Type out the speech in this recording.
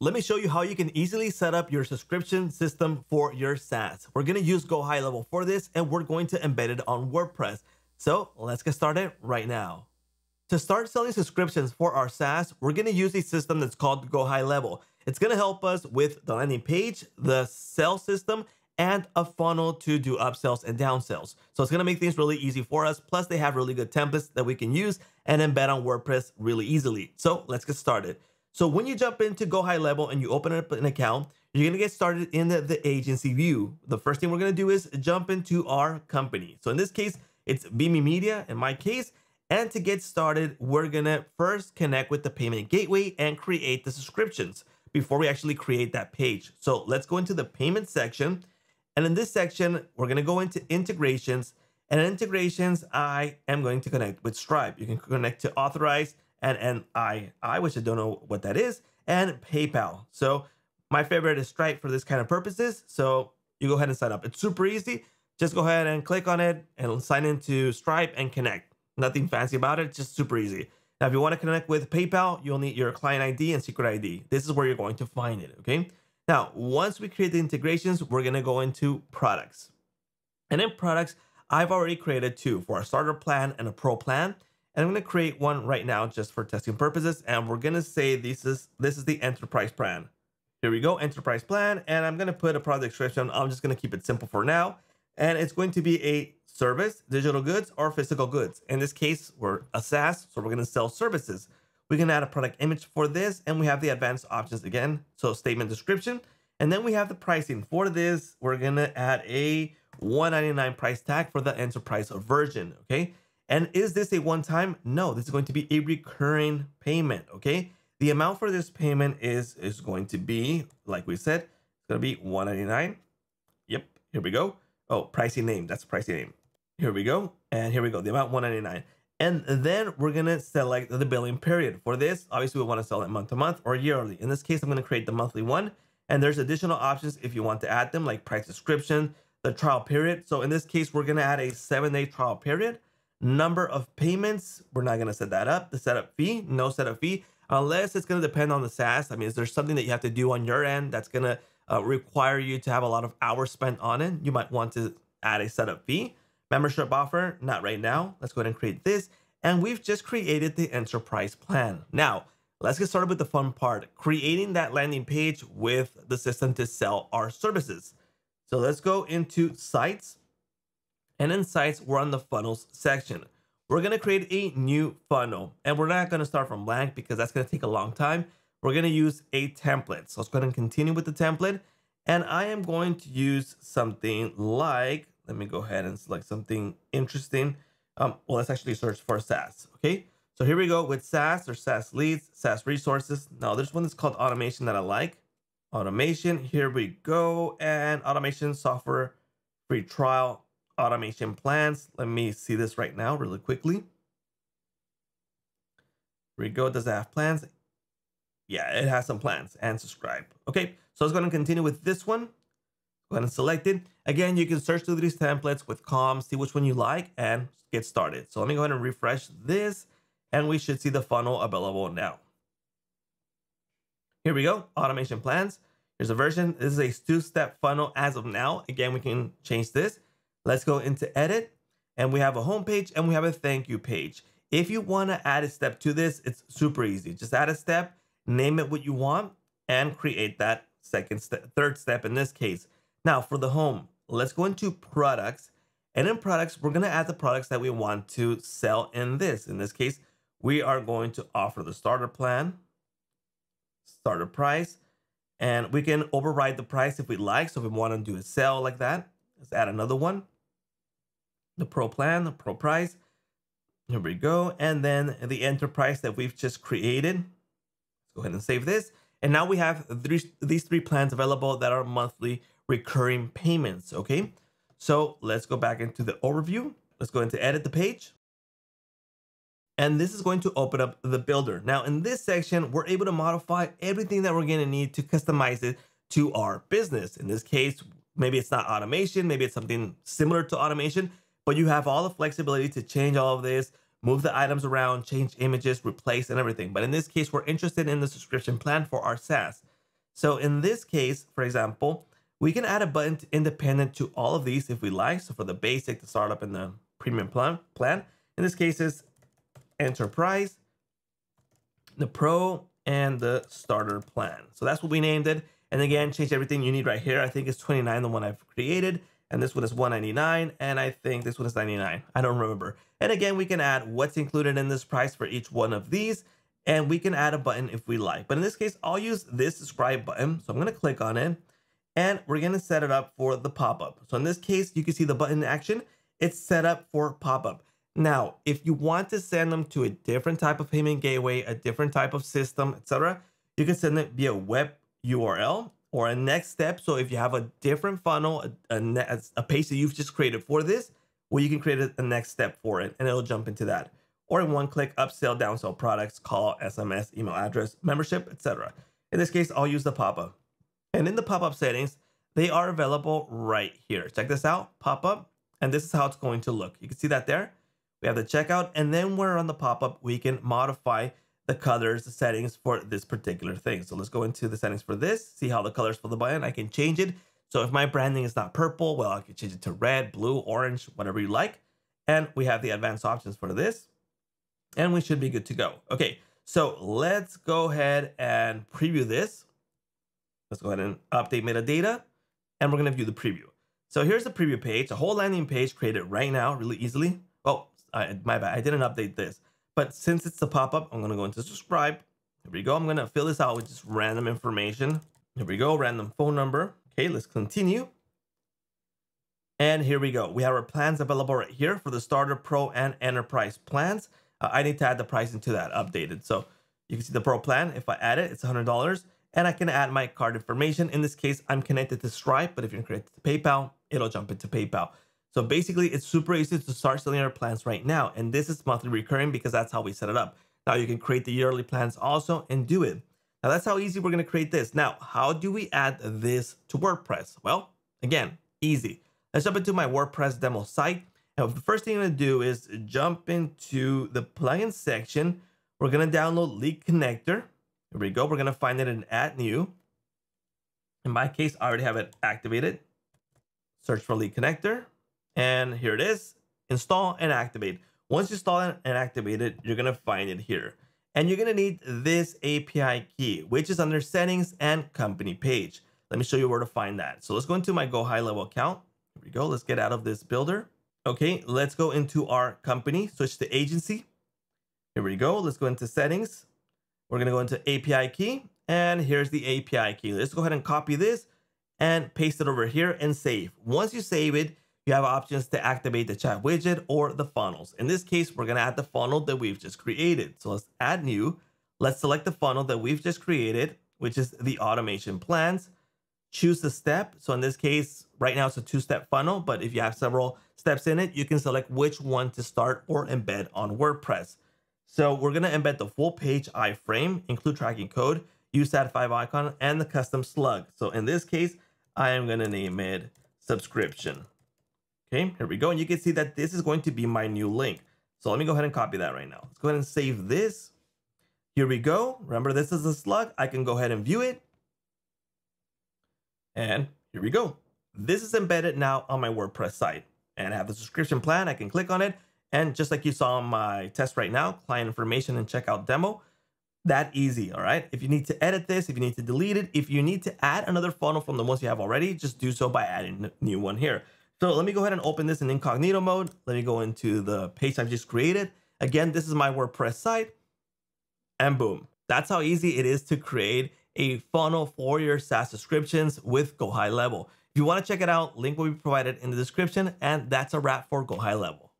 Let me show you how you can easily set up your subscription system for your SaaS. We're going to use Go High Level for this, and we're going to embed it on WordPress. So let's get started right now. To start selling subscriptions for our SaaS, we're going to use a system that's called Go High Level. It's going to help us with the landing page, the sales system, and a funnel to do upsells and downsells. So it's going to make things really easy for us. Plus, they have really good templates that we can use and embed on WordPress really easily. So let's get started. So when you jump into Go High Level and you open up an account, you're going to get started in the agency view. The first thing we're going to do is jump into our company. So in this case, it's Beamy Media in my case. And to get started, we're going to first connect with the payment gateway and create the subscriptions before we actually create that page. So let's go into the payment section. And in this section, we're going to go into integrations. And in integrations, I am going to connect with Stripe. You can connect to Authorize and NII, which I don't know what that is, and PayPal. So my favorite is Stripe for this kind of purposes. So you go ahead and sign up. It's super easy. Just go ahead and click on it and sign into Stripe and connect. Nothing fancy about it, just super easy. Now, if you want to connect with PayPal, you'll need your client ID and secret ID. This is where you're going to find it, okay? Now, once we create the integrations, we're going to go into products. And in products, I've already created two for a starter plan and a pro plan. And I'm going to create one right now just for testing purposes. And we're going to say this is the enterprise plan. Here we go, enterprise plan. And I'm going to put a product description. I'm just going to keep it simple for now. And it's going to be a service, digital goods, or physical goods. In this case, we're a SaaS, so we're going to sell services. We can add a product image for this, and we have the advanced options again. So statement description. And then we have the pricing. For this, we're going to add a $199 price tag for the enterprise version, okay? And is this a one-time? No, this is going to be a recurring payment, okay? The amount for this payment is going to be, like we said, it's going to be $199. Yep, here we go. Oh, pricing name, that's pricing name. Here we go, and here we go, the amount $199. And then we're going to select the billing period. For this, obviously, we want to sell it month to month or yearly. In this case, I'm going to create the monthly one. And there's additional options if you want to add them, like price description, the trial period. So in this case, we're going to add a 7-day trial period. Number of payments, we're not going to set that up. The setup fee, no setup fee, unless it's going to depend on the SaaS. I mean, is there something that you have to do on your end that's going to require you to have a lot of hours spent on it? You might want to add a setup fee. Membership offer, not right now. Let's go ahead and create this. And we've just created the enterprise plan. Now, let's get started with the fun part, creating that landing page with the system to sell our services. So let's go into sites. And in sites, we're on the funnels section. We're going to create a new funnel. And we're not going to start from blank because that's going to take a long time. We're going to use a template. So let's go ahead and continue with the template. And I am going to use something like, let me go ahead and select something interesting. Well, let's actually search for SaaS. Okay. So here we go with SaaS or SaaS leads, SaaS resources. Now there's one that's called automation that I like. Automation. Here we go. And automation software, free trial, automation plans. Let me see this right now really quickly. Here we go. Does it have plans? Yeah, it has some plans and subscribe. Okay, so let's go ahead and continue with this one. Go ahead and select it. Again, you can search through these templates with comms, see which one you like, and get started. So let me go ahead and refresh this, and we should see the funnel available now. Here we go, automation plans. Here's a version. This is a 2-step funnel as of now. Again, we can change this. Let's go into edit, and we have a home page, and we have a thank you page. If you want to add a step to this, it's super easy. Just add a step, name it what you want, and create that third step in this case. Now for the home, let's go into products. And in products, we're going to add the products that we want to sell in this. In this case, we are going to offer the starter plan, starter price, and we can override the price if we like. So if we want to do a sale like that, let's add another one. The pro plan, the pro price. Here we go. And then the enterprise that we've just created. Let's go ahead and save this. And now we have these three plans available that are monthly recurring payments, okay? So let's go back into the overview. Let's go into edit the page. And this is going to open up the builder. Now in this section, we're able to modify everything that we're gonna need to customize it to our business. In this case, maybe it's not automation, maybe it's something similar to automation, but you have all the flexibility to change all of this, move the items around, change images, replace, and everything. But in this case, we're interested in the subscription plan for our SaaS. So in this case, for example, we can add a button independent to all of these if we like. So for the basic, the startup, and the premium plan, in this case is enterprise, the pro, and the starter plan. So that's what we named it. And again, change everything you need right here. I think it's 29, the one I've created. And this one is 199. And I think this one is 99. I don't remember. And again, we can add what's included in this price for each one of these. And we can add a button if we like. But in this case, I'll use this subscribe button. So I'm going to click on it. And we're going to set it up for the pop-up. So in this case, you can see the button in action. It's set up for pop-up. Now, if you want to send them to a different type of payment gateway, a different type of system, etc., you can send it via web URL or a next step. So if you have a different funnel, a page that you've just created for this, well, you can create a next step for it and it'll jump into that. Or in one click, upsell, downsell products, call, SMS, email address, membership, etc. In this case, I'll use the pop-up. And in the pop-up settings, they are available right here. Check this out, pop-up, and this is how it's going to look. You can see that there. We have the checkout, and then we're on the pop-up, we can modify the colors, the settings for this particular thing. So let's go into the settings for this, see how the colors for the button, I can change it. So if my branding is not purple, well, I can change it to red, blue, orange, whatever you like. And we have the advanced options for this, and we should be good to go. Okay, so let's go ahead and preview this. Let's go ahead and update metadata, and we're gonna view the preview. So here's the preview page, a whole landing page created right now, really easily. Oh, my bad, I didn't update this. But since it's the pop-up, I'm gonna go into subscribe. Here we go, I'm gonna fill this out with just random information. Here we go, random phone number. Okay, let's continue. And here we go. We have our plans available right here for the starter, pro, and enterprise plans. I need to add the pricing to that updated. So you can see the pro plan. If I add it, it's $100. And I can add my card information. In this case, I'm connected to Stripe, but if you're connected to PayPal, it'll jump into PayPal. So basically, it's super easy to start selling our plans right now. And this is monthly recurring because that's how we set it up. Now you can create the yearly plans also and do it. Now that's how easy we're gonna create this. Now, how do we add this to WordPress? Well, again, easy. Let's jump into my WordPress demo site. Now, the first thing I'm gonna do is jump into the plugin section. We're gonna download Lead Connector. Here we go. We're going to find it in Add New. In my case, I already have it activated. Search for Lead Connector. And here it is. Install and activate. Once you install it and activate it, you're going to find it here. And you're going to need this API key, which is under Settings and Company page. Let me show you where to find that. So let's go into my Go High Level account. Here we go. Let's get out of this builder. Okay, let's go into our company. Switch to agency. Here we go. Let's go into Settings. We're going to go into API key, and here's the API key. Let's go ahead and copy this and paste it over here and save. Once you save it, you have options to activate the chat widget or the funnels. In this case, we're going to add the funnel that we've just created. So let's add new. Let's select the funnel that we've just created, which is the automation plans. Choose the step. So in this case, right now it's a 2-step funnel, but if you have several steps in it, you can select which one to start or embed on WordPress. So we're going to embed the full page iframe, include tracking code, use that 5 icon, and the custom slug. So in this case, I am going to name it subscription. Okay, here we go. And you can see that this is going to be my new link. So let me go ahead and copy that right now. Let's go ahead and save this. Here we go. Remember, this is a slug. I can go ahead and view it. And here we go. This is embedded now on my WordPress site. And I have the subscription plan. I can click on it. And just like you saw on my test right now, client information and checkout demo, that easy, all right? If you need to edit this, if you need to delete it, if you need to add another funnel from the ones you have already, just do so by adding a new one here. So let me go ahead and open this in incognito mode. Let me go into the page I've just created. Again, this is my WordPress site, and boom. That's how easy it is to create a funnel for your SaaS subscriptions with Go High Level. If you want to check it out, link will be provided in the description, and that's a wrap for Go High Level.